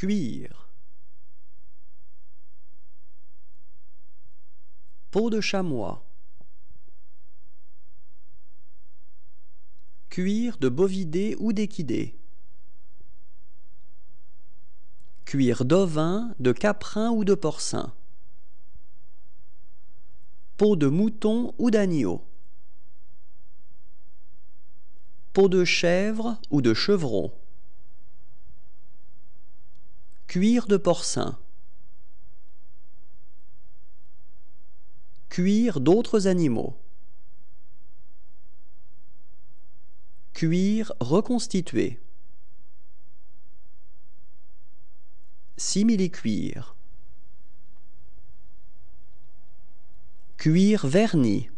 cuir. Peau de chamois. Cuir de bovidé ou d'équidé. Cuir d'ovin, de caprin ou de porcin. Peau de mouton ou d'agneau. Peau de chèvre ou de chevreau. Cuir de porcin. Cuir d'autres animaux. Cuir reconstitué. Simili-cuir. Cuir verni.